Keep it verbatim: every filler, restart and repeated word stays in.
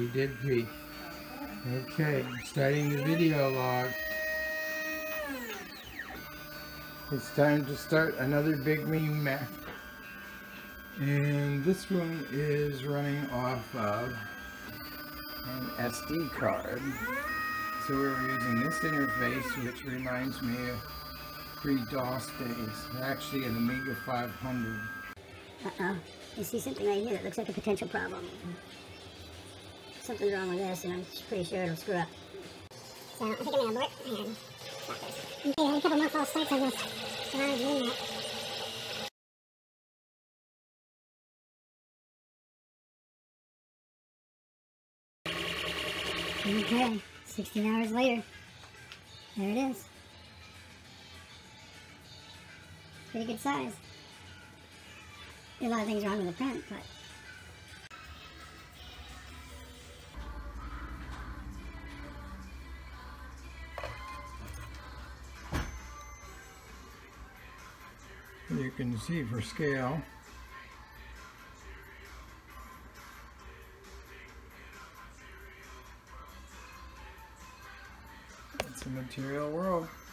did pee. Okay, starting the video log. It's time to start another big MemeMech. And this one is running off of an S D card. So we're using this interface, which reminds me of pre-DOS days. Actually an Amiga five hundred. Uh-oh. You see something right here that looks like a potential problem. Something's wrong with this, and I'm pretty sure it'll screw up. So, I think I'm gonna abort. Hang on. Okay, I had a couple more false starts on this. So now I'm doing that. Okay, sixteen hours later. There it is. Pretty good size. There's a lot of things wrong with the print, but... You can see for scale. It's a material world.